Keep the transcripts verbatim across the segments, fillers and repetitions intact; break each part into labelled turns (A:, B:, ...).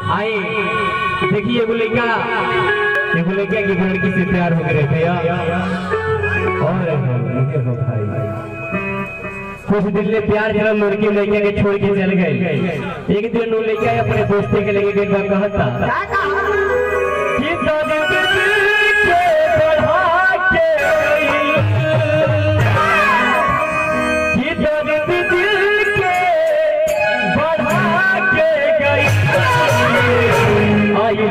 A: आई देखिए एगो लड़का एगो लड़का की लड़की से प्यार हो गए थे और कुछ दिन ले प्यार जरा लड़की लड़के के छोड़ के चल गए। एक दिन वो लड़का अपने दोस्त के लगे के कहता कि तो दिल के बढ़ा के कि तो दिल के बढ़ा के गई आई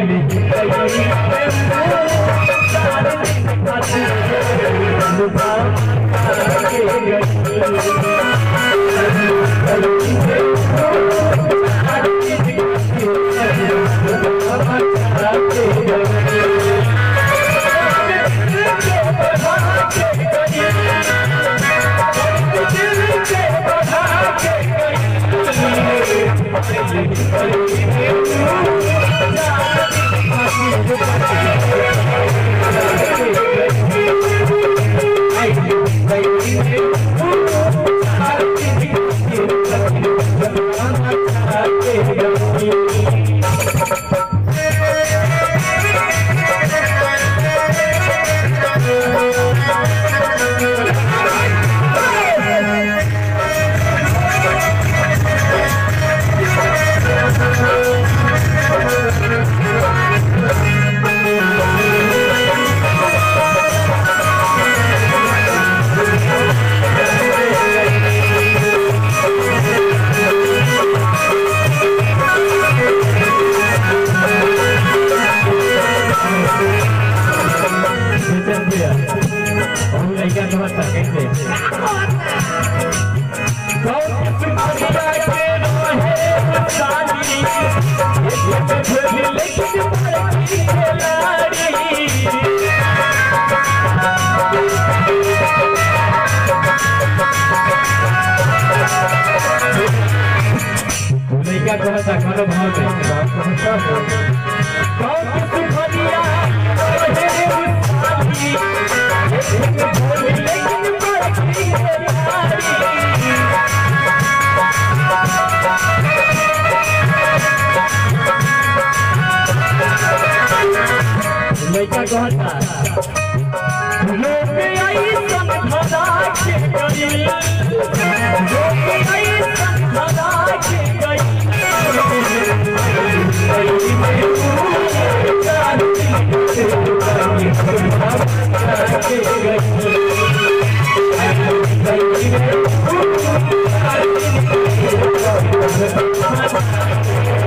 A: कहता कौन भाव लड़का कहता लोग आई समझा के गई लोग आई समझा के गई गई